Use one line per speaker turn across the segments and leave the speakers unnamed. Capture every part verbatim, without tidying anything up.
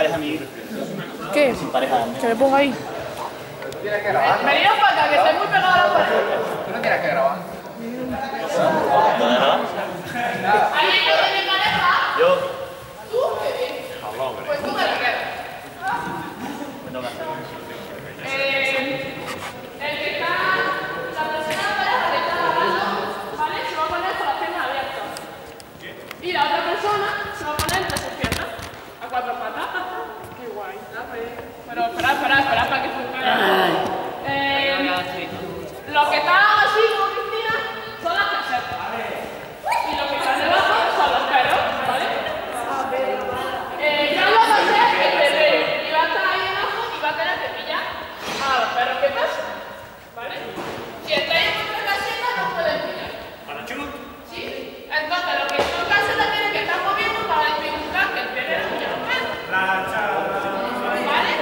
pareja mi...
¿Qué?
Sin pareja también.
Que me ponga ahí.
Tienes que grabar.
Venidos para acá, que estoy muy pegado a la pared.
Tú no tienes que grabar.
¿Dónde grabas?
¿Alguien que tiene pareja?
Yo.
¿Tú? Qué bien. Pues tú me la quedas.
Me toca.
Eh, el que está... La persona de pareja que está hablando, ¿vale? Se va a poner con las piernas abiertas. Y la otra persona se va a poner entre sus piernas. A cuatro patas. Qué guay. Pero espera, espera, espera para que funcione. Eh, los que están así como Cristina son las casetas. Y los que están debajo son los perros, ¿vale? Eh, yo lo voy a hacer el perrero. Y va a estar ahí abajo y va a tener que pillar a los perros que pasan. ¿Vale? Si estáis en vuestra caseta no pueden pillar.
¿Para chulo?
¿Sí? Entonces los que son casetas tienen que estar moviendo para dificultar que el perrero pille a los perros. ¿Vale?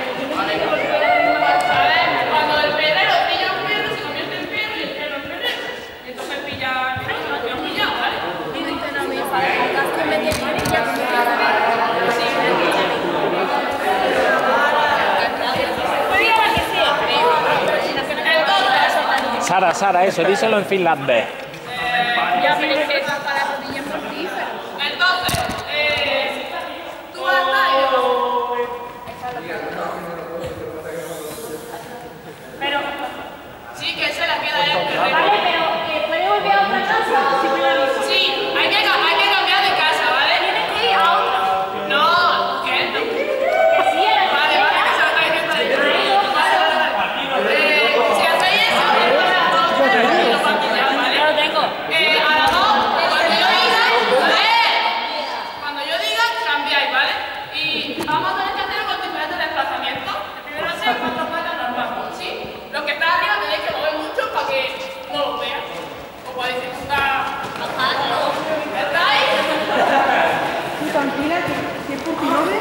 Cuando el perrero pilla un perro se convierte en perro y el perro en perrero. Entonces pilla al perro y lo que han pillado, ¿vale?
Sara, Sara, eso, díselo en finlandés.
Ya, pero es que para la rodilla mortífera. Entonces, eh, tú vas a estar y debajo. Pero, sí, que se la queda el perrero. Vale, pero ¿puede volver a otra casa? Sí, hay que, hay que cambiar de casa, ¿vale? Tienes que ir a otra. No, ¿qué? Que sí, era. Vale, vale, que se lo está diciendo ahí. Vale, vale, vale. Eh, si hacéis eso, entonces lo van a pillar, ¿vale? Ya lo tengo. Eh, a las dos, cuando yo diga, ¡eh! Cuando yo diga, cambiáis, ¿vale? Y vamos a tener que hacerlo con diferentes desplazamientos. El primero va a ser cuatro patas normal, ¿sí? Los que están arriba tenéis que mover mucho para que no los vean. O para dificultar. ¿Estáis?
Tranquila, que es por ti, ¿no?